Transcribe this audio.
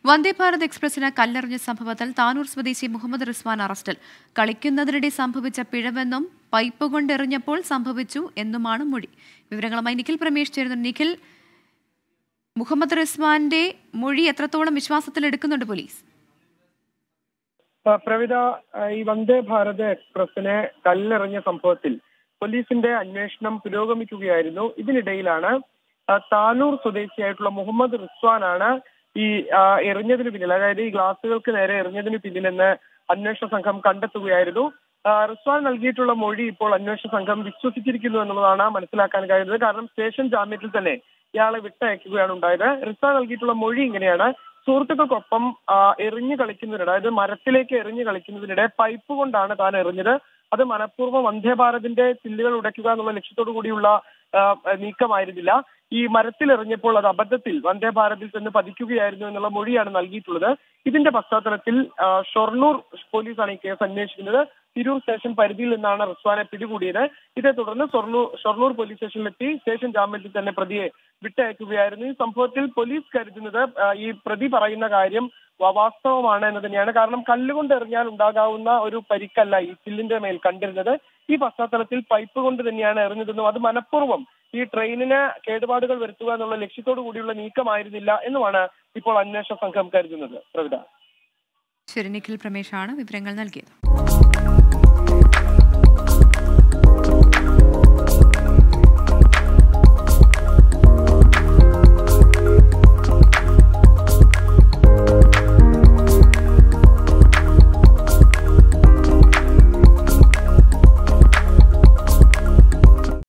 വന്ദേ ഭാരത് എക്സ്പ്രസിന് കല്ലെറിഞ്ഞ സംഭവത്തിൽ താനൂർ സ്വദേശി മുഹമ്മദ് റിസ്വാൻ അറസ്റ്റിൽ. കളിക്കുന്നതിനിടെ സംഭവിച്ച പിഴവെന്നും പൈപ്പ് കൊണ്ടെറിഞ്ഞപ്പോൾ സംഭവിച്ചു എന്നുമാണ് മൊഴി. വിവരങ്ങളുമായി നിഖിൽ പ്രമേഷ് ചേരുന്നു. നിഖിൽ, മുഹമ്മദ് റിസ്വാന്റെ മൊഴി എത്രത്തോളം വിശ്വാസത്തിലെടുക്കുന്നുണ്ട് പോലീസ്? പ്രവിത, ഈ വന്ദേ ഭാരത് എക്സ്പ്രസിനെ കല്ലെറിഞ്ഞ സംഭവത്തിൽ പോലീസിന്റെ അന്വേഷണം പുരോഗമിക്കുകയായിരുന്നു. ഇതിനിടയിലാണ് താനൂർ സ്വദേശിയായിട്ടുള്ള മുഹമ്മദ് റിസ്വാനാണ് ഈ എറിഞ്ഞതിന് പിന്നിൽ, അതായത് ഈ ഗ്ലാസുകൾക്ക് നേരെ എറിഞ്ഞതിന് പിന്നിലെന്ന് അന്വേഷണ സംഘം കണ്ടെത്തുകയായിരുന്നു. റിസ്വാൻ നൽകിയിട്ടുള്ള മൊഴി ഇപ്പോൾ അന്വേഷണ സംഘം വിശ്വസിച്ചിരിക്കുന്നു എന്നുള്ളതാണ് മനസ്സിലാക്കാൻ കഴിയുന്നത്. കാരണം സ്റ്റേഷൻ ജാമ്യത്തിൽ തന്നെ ഇയാളെ വിട്ടയക്കുകയാണ് ഉണ്ടായത്. റിസ്വാൻ നൽകിയിട്ടുള്ള മൊഴി ഇങ്ങനെയാണ്: സുഹൃത്തുക്കൾക്കൊപ്പം എറിഞ്ഞു കളിക്കുന്നതിനിടെ, അതായത് മരത്തിലേക്ക് എറിഞ്ഞു കളിക്കുന്നതിനിടെ പൈപ്പ് കൊണ്ടാണ് താൻ എറിഞ്ഞത്. അത് മനഃപൂർവ്വം വന്ദേ ഭാരതിന്റെ ചില്ലുകൾ ഉടയ്ക്കുക എന്നുള്ള ലക്ഷ്യത്തോടു കൂടിയുള്ള നീക്കമായിരുന്നില്ല. ഈ മരത്തിൽ എറിഞ്ഞപ്പോൾ അത് അബദ്ധത്തിൽ വന്ദേ ഭാരതിൽ ചെന്ന് പതിക്കുകയായിരുന്നു എന്നുള്ള മൊഴിയാണ് നൽകിയിട്ടുള്ളത്. ഇതിന്റെ പശ്ചാത്തലത്തിൽ ഷൊർണൂർ പോലീസാണ് ഈ കേസ് അന്വേഷിക്കുന്നത്. തിരൂർ സ്റ്റേഷൻ പരിധിയിൽ നിന്നാണ് റിസ്വാനെ പിടികൂടിയത്. ഇതേ തുടർന്ന് ഷൊർണൂർ പോലീസ് സ്റ്റേഷനിലെത്തി സ്റ്റേഷൻ ജാമ്യത്തിൽ തന്നെ പ്രതിയെ വിട്ടയക്കുകയായിരുന്നു. ഈ സംഭവത്തിൽ പോലീസ് കരുതുന്നത് ഈ പ്രതി പറയുന്ന കാര്യം വാസ്തവമാണ് എന്ന് തന്നെയാണ്. കാരണം കല്ലുകൊണ്ട് എറിഞ്ഞാൽ ഉണ്ടാകാവുന്ന ഒരു പരിക്കല്ല ഈ ചില്ലിന്റെ മേൽ കണ്ടിരുന്നത്. ഈ പശ്ചാത്തലത്തിൽ പൈപ്പ് കൊണ്ട് തന്നെയാണ് എറിഞ്ഞതെന്നും അത് മനഃപൂർവ്വം ഈ ട്രെയിനിന് കേടുപാടുകൾ വരുത്തുക എന്നുള്ള ലക്ഷ്യത്തോടു കൂടിയുള്ള നീക്കമായിരുന്നില്ല എന്നുമാണ് ഇപ്പോൾ അന്വേഷണ സംഘം കരുതുന്നത്. പ്രവിത. ശരി, നിഖിൽ പ്രമേഷാണ് വിവരങ്ങൾ നൽകിയത്.